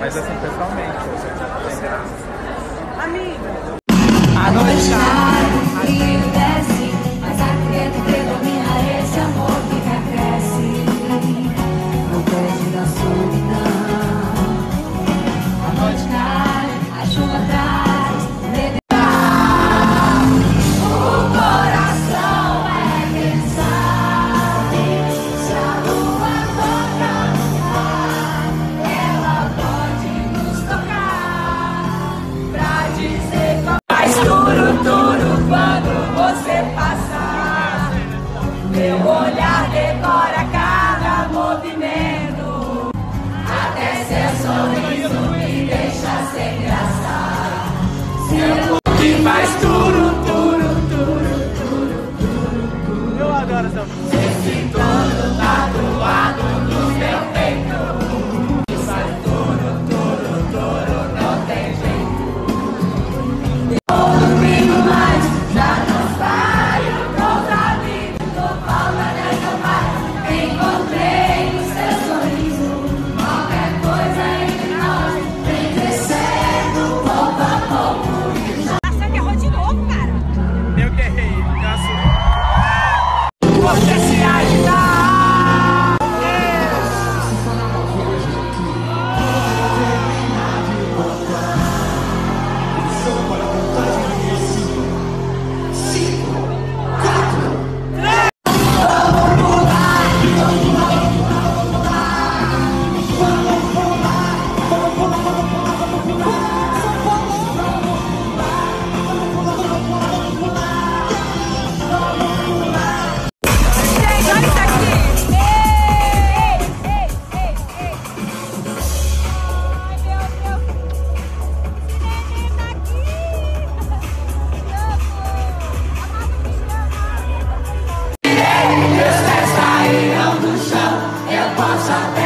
Mas assim, pessoalmente, sem graça. Amiga. A noite cai, rio desce, mas acredito que predomina esse amor que recresce no pede da solidão. A noite cai, a chuva traz, o coração é quem sabe. Se a lua toca no mar, ela pode nos tocar pra dizer como faz turu quando você passar. Meu olhar decora cada movimento, até seu sorriso me deixa sem graça. Seu que faz turu. Eu adoro essa música. Esse todo tatuado no meu peito. Isso é turu, não tem jeito. Dormindo mais, já não saio contra mim. Tô falta de tomar. Encontrei no seu sorriso qualquer coisa entre nós. Vem crescendo pouco a pouco. Você que errou de novo, cara. Eu que errei, eu assumo. Você se agitar. Meus pés caíram do chão, eu posso até